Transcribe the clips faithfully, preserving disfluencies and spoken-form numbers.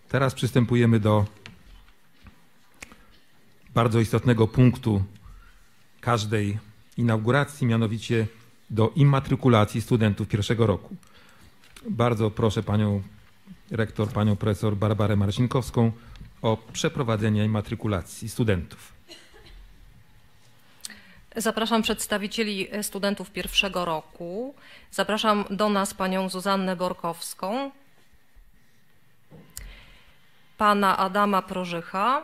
Teraz przystępujemy do bardzo istotnego punktu każdej inauguracji, mianowicie do immatrykulacji studentów pierwszego roku. Bardzo proszę panią rektor, panią profesor Barbarę Marcinkowską o przeprowadzenie immatrykulacji studentów. Zapraszam przedstawicieli studentów pierwszego roku. Zapraszam do nas panią Zuzannę Borkowską, pana Adama Prożycha,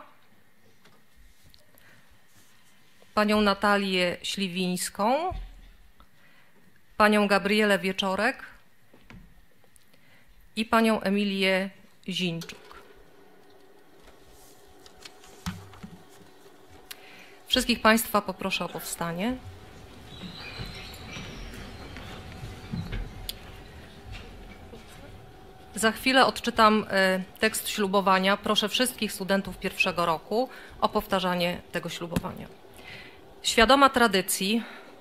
panią Natalię Śliwińską, panią Gabrielę Wieczorek i panią Emilię Zińczuk. Wszystkich państwa poproszę o powstanie. Za chwilę odczytam tekst ślubowania. Proszę wszystkich studentów pierwszego roku o powtarzanie tego ślubowania. Świadoma tradycji,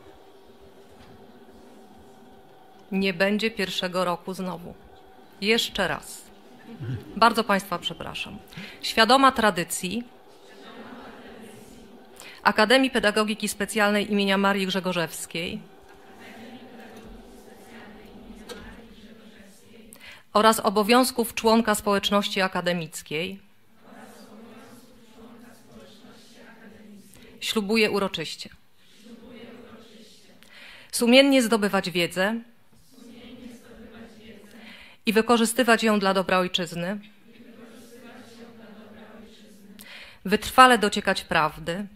nie będzie pierwszego roku znowu. Jeszcze raz. Bardzo państwa przepraszam. Świadoma tradycji Akademii Pedagogiki Specjalnej imienia Marii Grzegorzewskiej oraz obowiązków członka społeczności akademickiej ślubuję uroczyście sumiennie zdobywać wiedzę i wykorzystywać ją dla dobra ojczyzny, wytrwale dociekać prawdy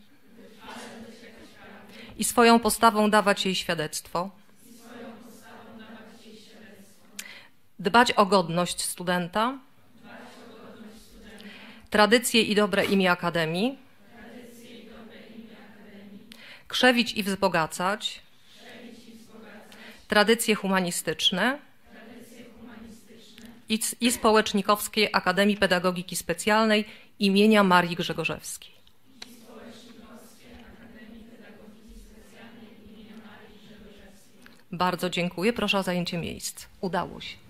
i swoją postawą dawać jej świadectwo, dbać o godność studenta, tradycje i dobre imię Akademii, krzewić i wzbogacać tradycje humanistyczne i, i społecznikowskie Akademii Pedagogiki Specjalnej imienia Marii Grzegorzewskiej. Bardzo dziękuję. Proszę o zajęcie miejsc. Udało się.